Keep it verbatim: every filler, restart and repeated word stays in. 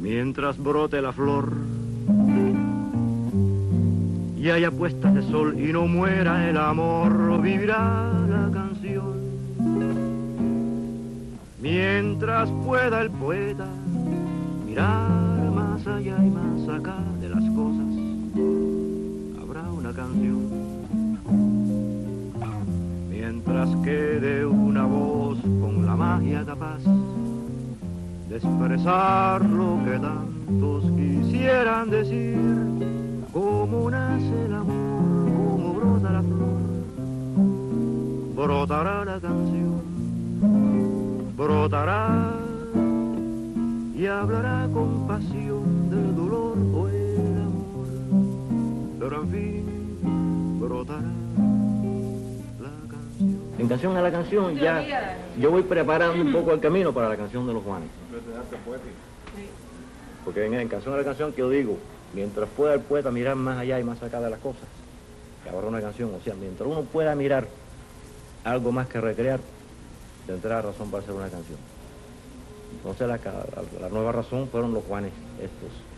mientras brote la flor y haya puestas de sol y no muera el amor, vivirá la canción. Mientras pueda el poeta mirar más allá y más acá de las cosas, habrá una canción. Mientras quede una voz con la magia capaz de expresar lo que tantos quisieran decir, cómo nace el amor, cómo brota la flor, brotará la canción, brotará y hablará con pasión del dolor o el amor, pero en fin brotará la canción. En Canción a la Canción ya yo voy preparando un poco el camino para la canción de los Juanes. Porque en, en Canción a la Canción que yo digo, mientras pueda el poeta mirar más allá y más acá de las cosas, que habrá una canción, o sea, mientras uno pueda mirar algo más que recrear, tendrá razón para hacer una canción. Entonces la, la, la nueva razón fueron los Juanes estos.